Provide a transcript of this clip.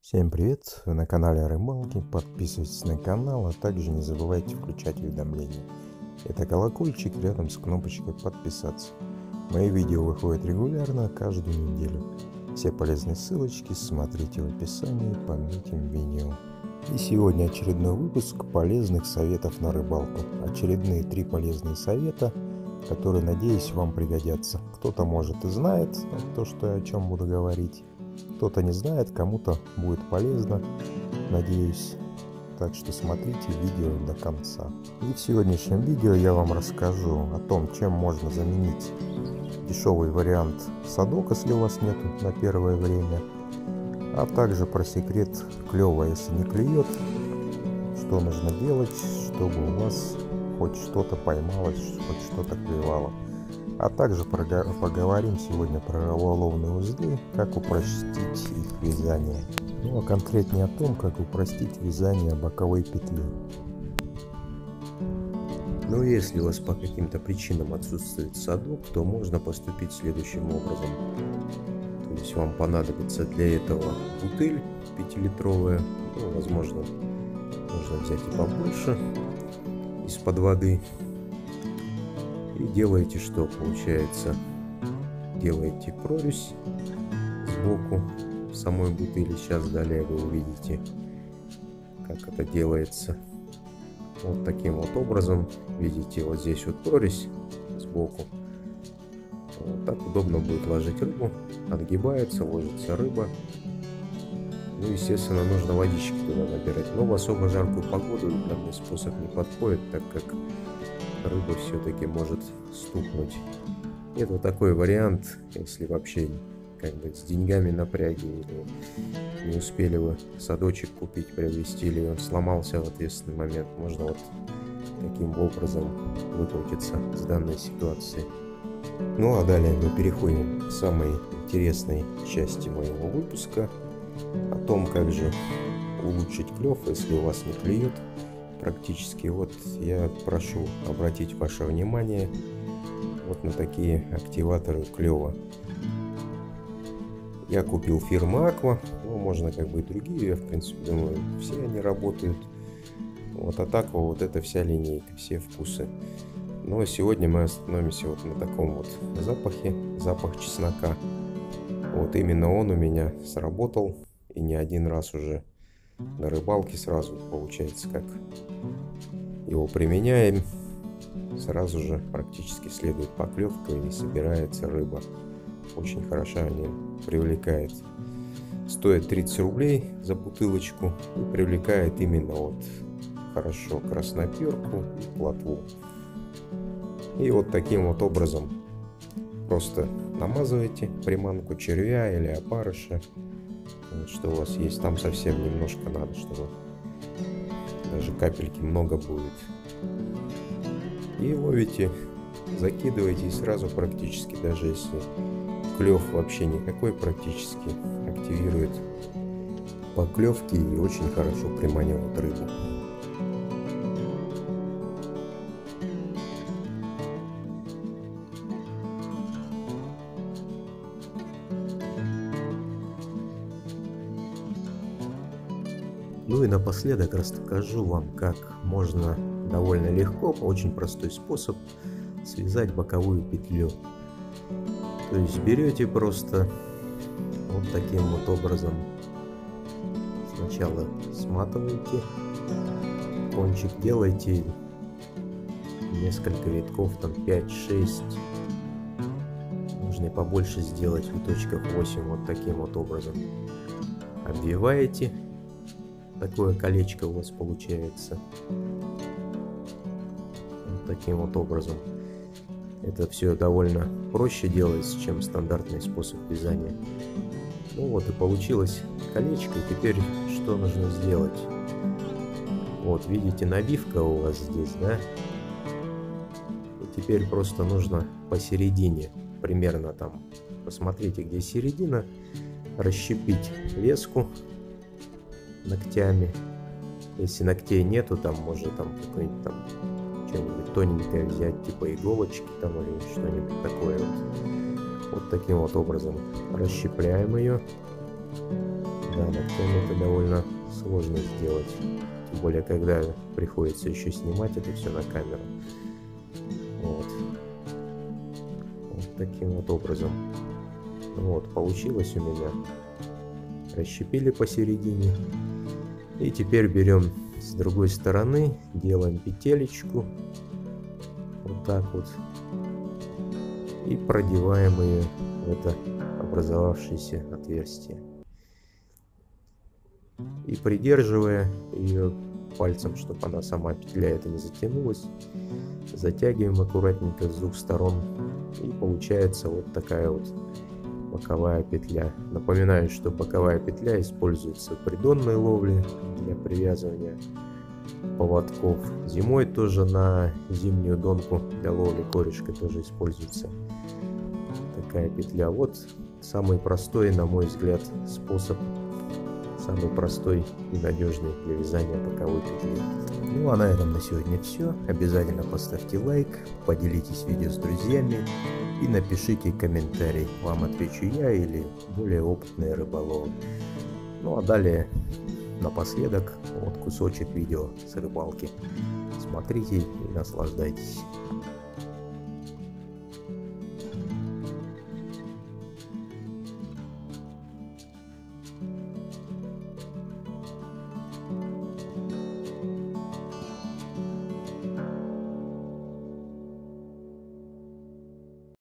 Всем привет! Вы на канале о рыбалке. Подписывайтесь на канал, а также не забывайте включать уведомления. Это колокольчик рядом с кнопочкой подписаться. Мои видео выходят регулярно, каждую неделю. Все полезные ссылочки смотрите в описании под этим видео. И сегодня очередной выпуск полезных советов на рыбалку. Очередные 3 полезные совета, которые, надеюсь, вам пригодятся. Кто-то может и знает то, что я о чем буду говорить. Кто-то не знает, кому-то будет полезно, надеюсь. Так что смотрите видео до конца. И в сегодняшнем видео я вам расскажу о том, чем можно заменить дешевый вариант садок, если у вас нету на первое время. А также про секрет клёва, если не клюет, что нужно делать, чтобы у вас хоть что-то поймалось, хоть что-то клевало. А также поговорим сегодня про рыболовные узлы, как упростить их вязание. Ну а конкретнее о том, как упростить вязание боковой петли. Но если у вас по каким-то причинам отсутствует садок, то можно поступить следующим образом. То есть вам понадобится для этого бутыль 5-литровая, ну, возможно, можно взять и побольше, из-под воды. И делаете что? Получается, делаете прорезь сбоку самой бутыли. Сейчас далее вы увидите, как это делается. Вот таким вот образом. Видите, вот здесь вот прорезь сбоку. Вот так удобно будет ложить рыбу. Отгибается, ложится рыба. Ну, естественно, нужно водички туда набирать. Но в особо жаркую погоду данный способ не подходит, так как рыба все-таки может стукнуть. Это такой вариант, если вообще как бы с деньгами напряги, или не успели вы садочек купить, приобрести, или он сломался в ответственный момент, можно вот таким образом выкрутиться с данной ситуации. Ну а далее мы переходим к самой интересной части моего выпуска, о том, как же улучшить клев, если у вас не клюет практически. Вот я прошу обратить ваше внимание вот на такие активаторы клева. Я купил фирмы Aqua, ну, можно как бы и другие, я в принципе думаю, все они работают. Вот от Aqua вот эта вся линейка, все вкусы. Но сегодня мы остановимся вот на таком вот запахе, запах чеснока. Вот именно он у меня сработал, и не один раз уже на рыбалке сразу получается, как его применяем, сразу же практически следует поклевка и собирается рыба. Очень хорошо они привлекает. Стоит 30 рублей за бутылочку и привлекает именно вот хорошо красноперку и плотву. И вот таким вот образом просто намазываете приманку червя или опарыша. Вот что у вас есть, там совсем немножко надо, чтобы даже капельки много будет. И ловите, закидываете, и сразу практически, даже если клев вообще никакой, практически активирует поклевки и очень хорошо приманивает рыбу. Ну и напоследок расскажу вам, как можно довольно легко, очень простой способ, связать боковую петлю. То есть берете просто вот таким вот образом, сначала сматываете кончик, делаете несколько витков, там 5-6, можно и побольше сделать, виточков 8, вот таким вот образом обвиваете. Такое колечко у вас получается. Вот таким вот образом. Это все довольно проще делается, чем стандартный способ вязания. Ну вот и получилось колечко. И теперь что нужно сделать? Вот видите, набивка у вас здесь, да? И теперь просто нужно посередине, примерно там, посмотрите, где середина, расщепить леску ногтями. Если ногтей нету, там можно там какой-нибудь там что-нибудь тоненькое взять, типа иголочки там или что-нибудь такое. Вот таким вот образом расщепляем ее Да, ногтями это довольно сложно сделать. Тем более, когда приходится еще снимать это все на камеру. Вот. Вот таким вот образом. Вот, получилось у меня. Расщепили посередине. И теперь берем с другой стороны, делаем петелечку. Вот так вот. И продеваем ее в это образовавшееся отверстие. И придерживая ее пальцем, чтобы она сама, петля эта, не затянулась, затягиваем аккуратненько с двух сторон. И получается вот такая вот боковая петля. Напоминаю, что боковая петля используется при донной ловле для привязывания поводков. Зимой тоже на зимнюю донку для ловли корешкой тоже используется такая петля. Вот самый простой, на мой взгляд, способ, самый простой и надежный для вязания таковой петли. Ну а на этом на сегодня все. Обязательно поставьте лайк, поделитесь видео с друзьями и напишите комментарий. Вам отвечу я или более опытные рыболовы. Ну а далее напоследок вот кусочек видео с рыбалки. Смотрите и наслаждайтесь.